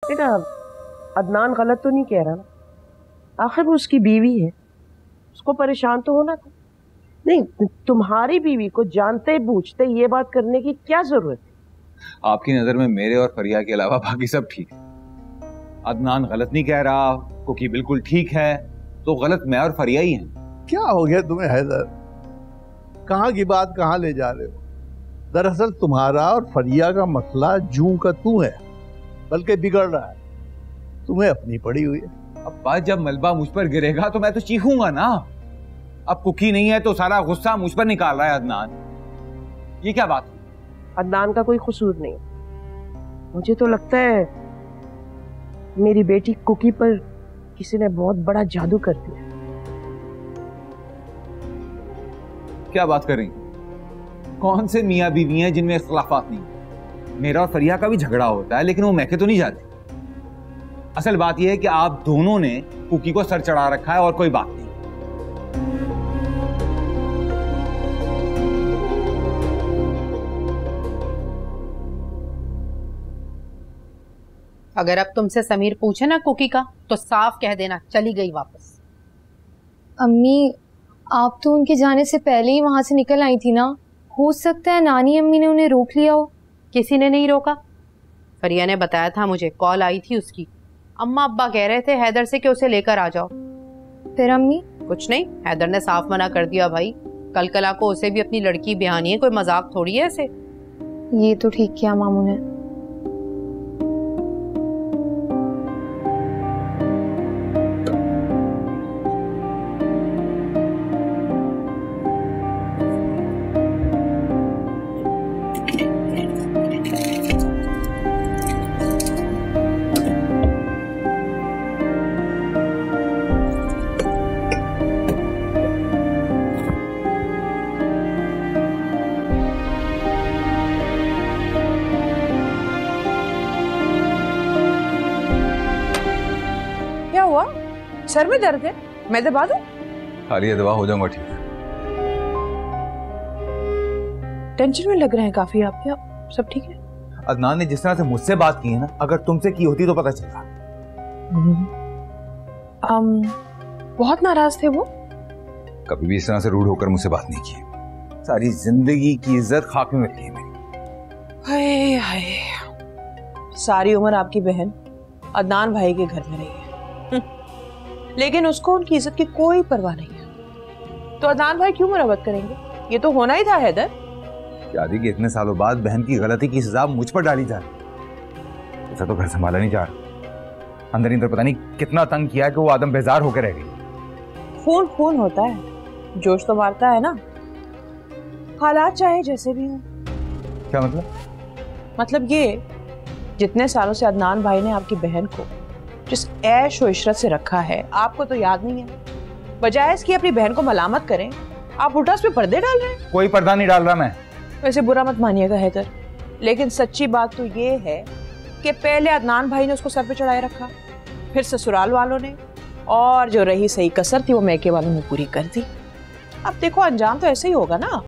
बेटा अदनान गलत तो नहीं कह रहा ना, आखिर वो उसकी बीवी है, उसको परेशान तो होना था। नहीं, तुम्हारी बीवी को जानते बूझते ये बात करने की क्या जरूरत है? आपकी नजर में मेरे और फरिया के अलावा बाकी सब ठीक है। अदनान गलत नहीं कह रहा, कुकी बिल्कुल ठीक है, तो गलत मैं और फरिया ही हैं। क्या हो गया तुम्हें हैदर? कहाँ की बात कहाँ ले जा रहे हो? दरअसल तुम्हारा और फरिया का मसला जूं का तू है, बल्कि बिगड़ रहा है, तुम्हें अपनी पड़ी हुई है। अब्बा जब मलबा मुझ पर गिरेगा तो मैं तो चीखूंगा ना। अब कुकी नहीं है तो सारा गुस्सा मुझ पर निकाल रहा है अदनान, ये क्या बात? अदनान का कोई कसूर नहीं, मुझे तो लगता है मेरी बेटी कुकी पर किसी ने बहुत बड़ा जादू कर दिया। क्या बात कर रही? कौन से मियाँ बीवी हैं जिनमें इख्तिलाफात नहीं? मेरा और फरिया का भी झगड़ा होता है लेकिन वो महके तो नहीं जाती। असल बात यह है कि आप दोनों ने कुकी को सर चढ़ा रखा है और कोई बात नहीं। अगर अब तुमसे समीर पूछे ना कुकी का तो साफ कह देना चली गई वापस। अम्मी आप तो उनके जाने से पहले ही वहां से निकल आई थी ना, हो सकता है नानी अम्मी ने उन्हें रोक लिया हो। किसी ने नहीं रोका, फरिया ने बताया था मुझे, कॉल आई थी उसकी। अम्मा अब्बा कह रहे थे हैदर से कि उसे लेकर आ जाओ। फिर अम्मी? कुछ नहीं, हैदर ने साफ मना कर दिया भाई। कल कला को उसे भी अपनी लड़की बिहानी है, कोई मजाक थोड़ी है ऐसे। ये तो ठीक किया मामू ने। सर में दर्द है, मैं दबा दूं? खाली दवा हो जाऊंगा ठीक। टेंशन में लग रहे हैं काफी आप, क्या सब ठीक है? अदनान ने जिस तरह से मुझसे बात की है ना, अगर तुमसे की होती तो पता चलता। बहुत नाराज थे वो। कभी भी इस तरह से रूड होकर मुझसे बात नहीं की। सारी जिंदगी की इज्जत खाक में मिली है मेरी। हाय हाय, सारी उम्र आपकी बहन अदनान भाई के घर में रही है, लेकिन उसको उनकी इज्जत की कोई परवाह नहीं है। तो अदनान भाई क्यों मुरब्बत करेंगे? ये तो होना ही था हैदर। शादी के इतने सालों बाद बहन की गलती की सजा मुझ पर डाली जा रही। ऐसा तो घर संभाला नहीं जा रहा। अंदर अंदर पता नहीं कितना तंग किया कि वो आदम बेजार होकर रह गई। खून खून होता है, जोश तो मारता है ना, हालात चाहे जैसे भी हो। क्या मतलब? मतलब ये, जितने सालों से अदनान भाई ने आपकी बहन को जिस ऐश और इशरत से रखा है, आपको तो याद नहीं है। बजाय इसकी अपनी बहन को मलामत करें, आप उल्टा उस पे पर्दे डाल रहे हैं। कोई पर्दा नहीं डाल रहा मैं। वैसे बुरा मत मानिएगा हैदर, लेकिन सच्ची बात तो ये है कि पहले अदनान भाई ने उसको सर पे चढ़ाए रखा, फिर ससुराल वालों ने, और जो रही सही कसर थी वो मैके वालों ने पूरी कर दी। अब देखो अंजाम तो ऐसे ही होगा ना।